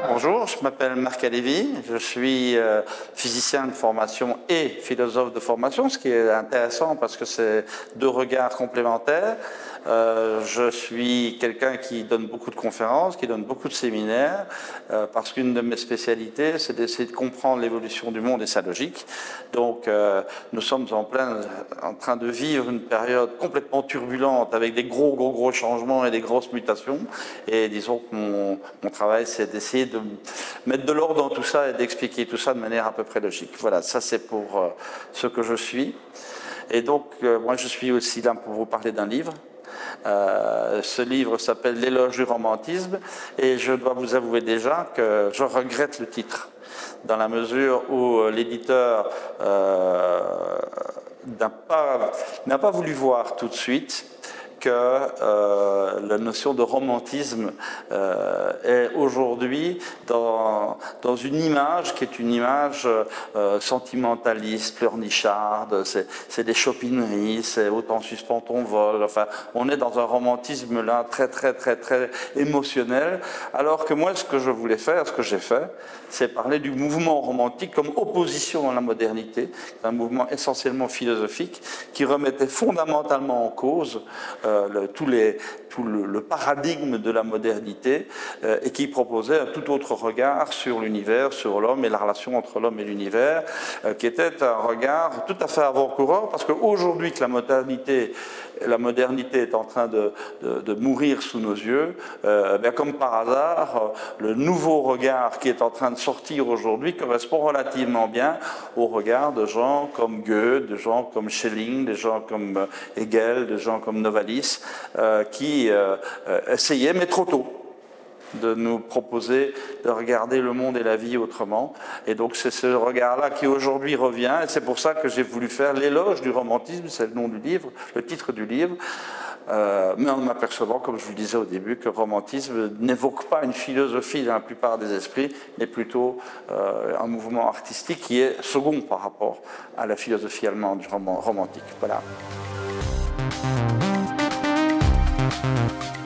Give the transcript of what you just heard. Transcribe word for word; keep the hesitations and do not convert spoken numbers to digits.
bonjour, je m'appelle Marc Halévy, je suis euh, physicien de formation et philosophe de formation, ce qui est intéressant parce que c'est deux regards complémentaires. Euh, je suis quelqu'un qui donne beaucoup de conférences, qui donne beaucoup de séminaires, euh, parce qu'une de mes spécialités, c'est d'essayer de comprendre l'évolution du monde et sa logique. Donc, euh, nous sommes en plein, en train de vivre une période complètement turbulente avec des gros, gros, gros changements et des grosses mutations. Et disons que mon, mon travail, c'est d'essayer de mettre de l'ordre dans tout ça et d'expliquer tout ça de manière à peu près logique. Voilà, ça c'est pour euh, ce que je suis. Et donc, euh, moi, je suis aussi là pour vous parler d'un livre. Euh, ce livre s'appelle L'éloge du romantisme et je dois vous avouer déjà que je regrette le titre dans la mesure où l'éditeur euh, n'a pas, n'a pas voulu voir tout de suite que euh, la notion de romantisme euh, est aujourd'hui dans, dans une image qui est une image euh, sentimentaliste, pleurnicharde, c'est des chopineries, c'est autant suspend ton vol, enfin on est dans un romantisme là très très très très émotionnel, alors que moi ce que je voulais faire, ce que j'ai fait, c'est parler du mouvement romantique comme opposition à la modernité, un mouvement essentiellement philosophique qui remettait fondamentalement en cause euh, Le, tous les, tout le, le paradigme de la modernité euh, et qui proposait un tout autre regard sur l'univers, sur l'homme et la relation entre l'homme et l'univers, euh, qui était un regard tout à fait avant-coureur, parce qu'aujourd'hui que la modernité, la modernité est en train de, de, de mourir sous nos yeux, euh, bien comme par hasard, le nouveau regard qui est en train de sortir aujourd'hui correspond relativement bien au regard de gens comme Goethe, de gens comme Schelling, de gens comme Hegel, de gens comme Novalis, Euh, qui euh, euh, essayait, mais trop tôt, de nous proposer de regarder le monde et la vie autrement. Et donc c'est ce regard-là qui aujourd'hui revient, et c'est pour ça que j'ai voulu faire l'éloge du romantisme, c'est le nom du livre, le titre du livre, euh, mais en m'apercevant, comme je vous le disais au début, que le romantisme n'évoque pas une philosophie dans la plupart des esprits, mais plutôt euh, un mouvement artistique qui est second par rapport à la philosophie allemande du roman romantique. Voilà. Thank you.